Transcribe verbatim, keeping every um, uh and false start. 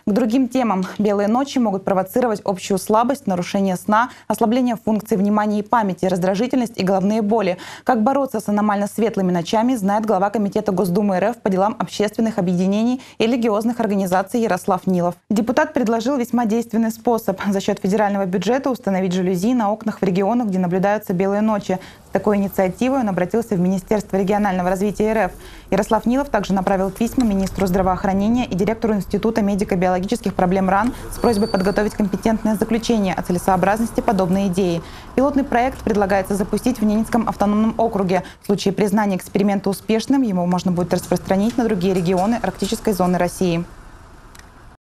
К другим темам. Белые ночи могут провоцировать общую слабость, нарушение сна, ослабление функций внимания и памяти, раздражительность и головные боли. Как бороться с аномально светлыми ночами, знает глава Комитета Госдумы РФ по делам общественных объединений и религиозных организаций Ярослав Нилов. Депутат предложил весьма действенный способ – за счет федерального бюджета установить жалюзи на окнах в регионах, где наблюдаются белые ночи. С такой инициативой он обратился в Министерство регионального развития РФ. Ярослав Нилов также направил письма министру здравоохранения и директору Института медико-биологических проблем РАН с просьбой подготовить компетентное заключение о целесообразности подобной идеи. Пилотный проект предлагается запустить в Ненецком автономном округе. В случае признания эксперимента успешным, его можно будет распространить на другие регионы арктической зоны России.